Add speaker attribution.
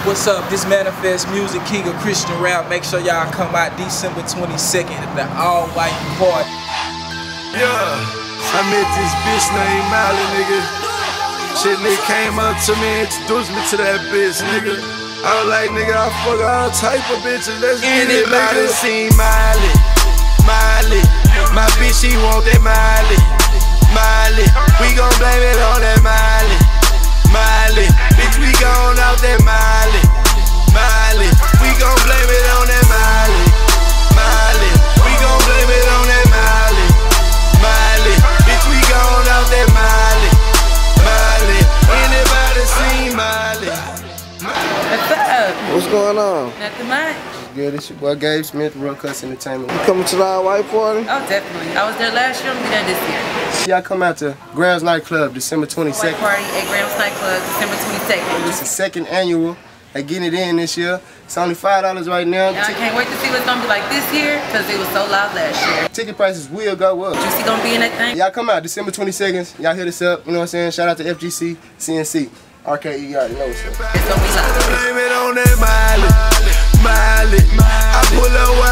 Speaker 1: What's up? This Manifest Music, King of Christian Rap. Make sure y'all come out December 22nd at the all-white party.
Speaker 2: Yeah, I met this bitch named Miley, nigga. Shit, nigga came up to me and introduced me to that bitch, nigga. I was like, nigga, I fuck all type of bitches. Let's get it, nigga. Anybody seen Miley? Miley, my bitch, she want that Miley. Miley, we gon' blame it on that Miley. Miley, bitch, we gon' out that Miley. Miley, we gon' blame it on that Miley. Miley, we gon' blame it on that Miley. Miley, bitch, we gon' out that Miley. Miley, anybody seen Miley?
Speaker 3: What's up?
Speaker 4: What's going on?
Speaker 3: Nothing much.
Speaker 4: Good, it's your boy Gabe Smith, Real Cuss Entertainment. You coming to the all-white party?
Speaker 3: Oh, definitely. I was there last year, I'm gonna be there this year.
Speaker 4: Y'all come out to Grams Nightclub December 22nd.
Speaker 3: White party at Grams Nightclub December 22nd.
Speaker 4: It's the second annual. They getting it in this year. It's only $5 right now.
Speaker 3: I can't wait to see what's gonna be like this year, because it was so loud last year.
Speaker 4: Ticket prices will go up.
Speaker 3: Juicy gonna be in that thing?
Speaker 4: Y'all come out December 22nd. Y'all hit us up. You know what I'm saying? Shout out to FGC, CNC, RKE. You already know what's up.
Speaker 3: It's gonna be loud.
Speaker 2: Blame it on that Miley. Miley, I pull up